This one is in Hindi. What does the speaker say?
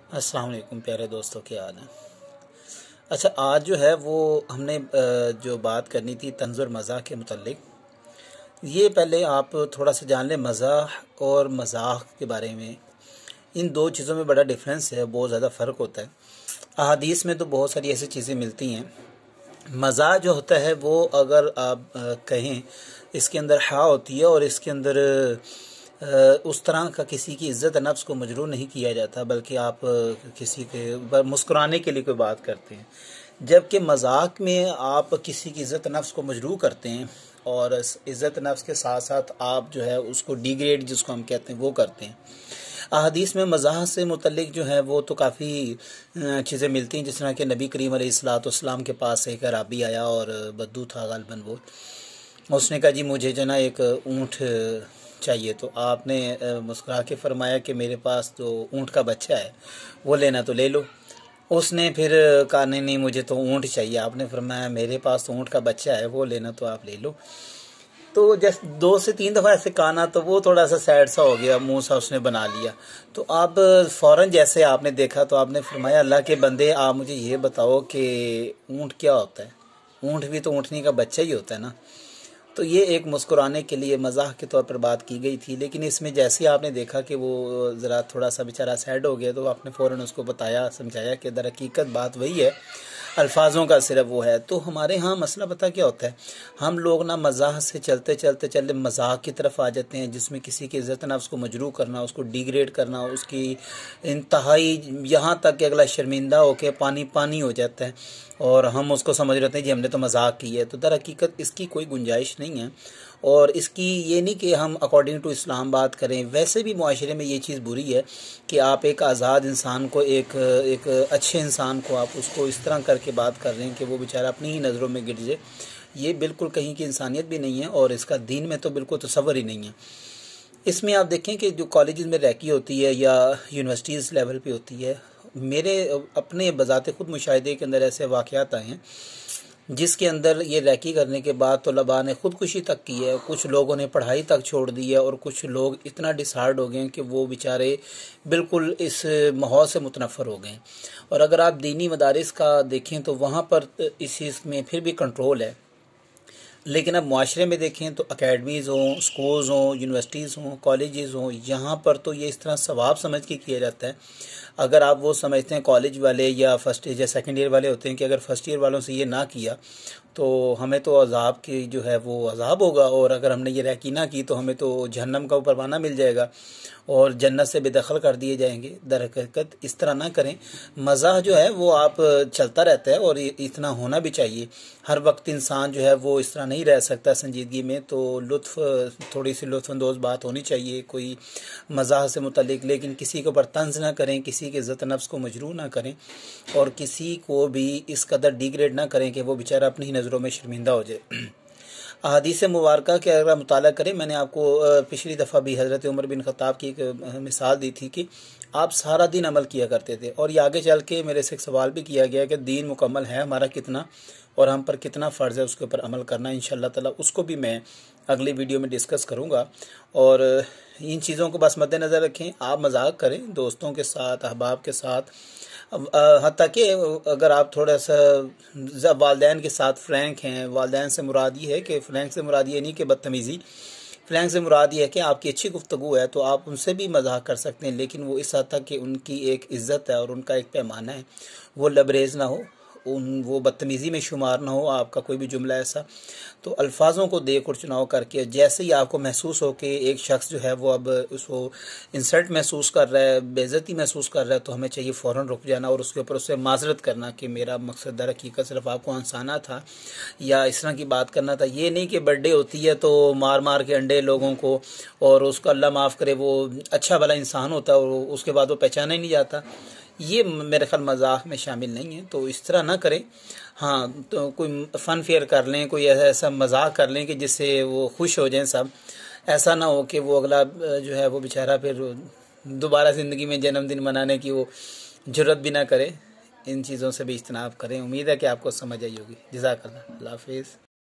अस्सलाम वालेकुम प्यारे दोस्तों, क्या हाल है। अच्छा, आज जो है वो हमने जो बात करनी थी तंज़ और मज़ाह के मुतल्लिक। ये पहले आप थोड़ा सा जान लें मज़ाह और मज़ाक के बारे में। इन दो चीज़ों में बड़ा डिफरेंस है, बहुत ज़्यादा फ़र्क होता है। अहादीस में तो बहुत सारी ऐसी चीज़ें मिलती हैं। मज़ाह जो होता है वो अगर आप कहें, इसके अंदर हाँ होती है और इसके अंदर उस तरह का किसी की इज़्ज़त नफ्स को मजरूह नहीं किया जाता, बल्कि आप किसी के मुस्कुराने के लिए कोई बात करते हैं। जबकि मजाक में आप किसी की इज़्ज़त नफ्स को मजरूह करते हैं और इज़्ज़त नफ्स के साथ साथ आप जो है उसको डिग्रेड, जिसको हम कहते हैं, वो करते हैं। अहादीस में मज़ाह से मुतल्लिक जो है वो तो काफ़ी चीज़ें मिलती हैं। जिस तरह के नबी करीम अलैहिस्सलाम के पास एक अराबी आया और बद्दू था गालिबन वो। उसने कहा, जी मुझे जो ना एक ऊँट चाहिए। तो आपने मुस्कुरा के फरमाया कि मेरे पास तो ऊँट का बच्चा है, वो लेना तो ले लो। उसने फिर कहा, नहीं नहीं मुझे तो ऊँट चाहिए। आपने फरमाया मेरे पास तो ऊँट का बच्चा है, वो लेना तो आप ले लो। तो जस्ट 2 से 3 दफ़ा ऐसे कहा ना, तो वो थोड़ा सा सैड सा हो गया, मुंह सा उसने बना लिया। तो आप फ़ौरन जैसे आपने देखा तो आपने फरमाया, अल्लाह के बंदे आप मुझे ये बताओ कि ऊँट क्या होता है। ऊँट भी तो ऊँटनी का बच्चा ही होता है ना। तो ये एक मुस्कुराने के लिए मज़ाक के तौर पर बात की गई थी। लेकिन इसमें जैसे ही आपने देखा कि वो ज़रा थोड़ा सा बेचारा सैड हो गया, तो आपने फ़ौरन उसको बताया, समझाया कि दर हकीकत बात वही है, अल्फाजों का सिर्फ वो है। तो हमारे यहाँ मसला पता क्या होता है, हम लोग ना मज़ाक से चलते चलते चलते मज़ाक की तरफ आ जाते हैं, जिसमें किसी की इज़्ज़त नफ्स को मजरूह करना, उसको डिग्रेड करना, उसकी इंतहाई यहाँ तक कि अगला शर्मिंदा होकर पानी पानी हो जाता है और हम उसको समझ रहे हैं जी हमने तो मजाक की है। तो दर हकीकत इसकी कोई गुंजाइश नहीं है। और इसकी ये नहीं कि हम अकॉर्डिंग टू इस्लाम बात करें, वैसे भी मुआशरे में ये चीज़ बुरी है कि आप एक आज़ाद इंसान को, एक अच्छे इंसान को आप उसको इस तरह करके बात कर रहे हैं कि वो बेचारा अपनी ही नज़रों में गिर जाए। ये बिल्कुल कहीं की इंसानियत भी नहीं है और इसका दीन में तो बिल्कुल तसव्वुर ही नहीं है। इसमें आप देखें कि जो कॉलेजेस में रैकी होती है या यूनिवर्सिटीज़ लेवल पे होती है, मेरे अपने बज़ाते ख़ुद मुशाहिदे के अंदर ऐसे वाक़यात आए हैं जिसके अंदर ये रैकी करने के बाद तलबा ने ख़ुदकुशी तक की है, कुछ लोगों ने पढ़ाई तक छोड़ दी है और कुछ लोग इतना डिसहार्ड हो गए हैं कि वो बेचारे बिल्कुल इस माहौल से मुतनफ़र हो गए। और अगर आप दीनी मदारिस का देखें तो वहाँ पर इस चीज़ में फिर भी कंट्रोल है। लेकिन अब मुआशरे में देखें तो अकेडमीज़ हों, स्कूल्स हों, यूनिवर्सिटीज़ हों, कॉलेजेस हों, यहाँ पर तो ये इस तरह सवाब समझ के किया जाता है। अगर आप वो समझते हैं कॉलेज वाले या फर्स्ट ईयर या सेकंड ईयर वाले होते हैं कि अगर फर्स्ट ईयर वालों से ये ना किया तो हमें तो अज़ाब की जो है वो अज़ाब होगा, और अगर हमने ये रैकी ना की तो हमें तो जहन्नम का परवाना मिल जाएगा और जन्नत से बेदखल कर दिए जाएंगे। दर हकीकत इस तरह ना करें। मज़ाह जो है वो आप चलता रहता है और इतना होना भी चाहिए। हर वक्त इंसान जो है वो इस तरह नहीं रह सकता संजीदगी में, तो थोड़ी सी लुत्फ़अंदोज़ बात होनी चाहिए कोई मज़ाह से मुतल्लिक। लेकिन किसी के ऊपर तंज़ ना करें, किसी के इज़्ज़त नफ्स को मजरूह ना करें और किसी को भी इस कदर डिग्रेड ना करें कि वो बेचारा अपनी नज़रों में शर्मिंदा हो जाए। अहादीस मुबारका के अगर मुताला करें, मैंने आपको पिछली दफ़ा भी हज़रत उमर बिन ख़त्ताब की एक मिसाल दी थी कि आप सारा दिन अमल किया करते थे, और ये आगे चल के मेरे से एक सवाल भी किया गया कि दीन मुकम्मल है हमारा कितना और हम पर कितना फ़र्ज़ है उसके ऊपर अमल करना। इंशाअल्लाह ताला उसको भी मैं अगली वीडियो में डिस्कस करूँगा। और इन चीज़ों को बस मद्देनज़र रखें। आप मजाक करें दोस्तों के साथ, अहबाब के साथ, हत्ता कि अगर आप थोड़ा सा वालदैन के साथ फ्रैंक हैं। वालदैन से मुराद ये है कि फ्रैंक से मुराद ये नहीं कि बदतमीज़ी, फ्रैंक से मुराद ये है कि आपकी अच्छी गुफ्तगू है तो आप उनसे भी मजाक कर सकते हैं, लेकिन वो इस हद तक कि उनकी एक इज़्ज़त है और उनका एक पैमाना है, वो लबरेज़ ना हो, वो बदतमीज़ी में शुमार ना हो आपका कोई भी जुमला ऐसा। तो अल्फाजों को देख और चुनाव करके जैसे ही आपको महसूस हो कि एक शख्स जो है वो अब उसको इंसल्ट महसूस कर रहा है, बेइज्जती महसूस कर रहा है, तो हमें चाहिए फ़ौरन रुक जाना और उसके ऊपर उससे माजरत करना कि मेरा मकसद दर हकीकत सिर्फ आपको हंसाना था या इस तरह की बात करना था। ये नहीं कि बर्थडे होती है तो मार मार के अंडे लोगों को, और उसको अल्लाह माफ़ करे वो अच्छा भला इंसान होता है और उसके बाद वो पहचाना ही नहीं जाता। ये मेरे ख्याल मजाक में शामिल नहीं है, तो इस तरह ना करें। हाँ, तो कोई फ़न फेयर कर लें, कोई ऐसा मजाक कर लें कि जिससे वो खुश हो जाएं सब। ऐसा ना हो कि वो अगला जो है वो बेचारा फिर दोबारा ज़िंदगी में जन्मदिन मनाने की वो जुर्रत भी ना करे। इन चीज़ों से भी इज्तनाब करें। उम्मीद है कि आपको समझ आई होगी। जज़ाकल्लाह। अल्लाह हाफ़िज़।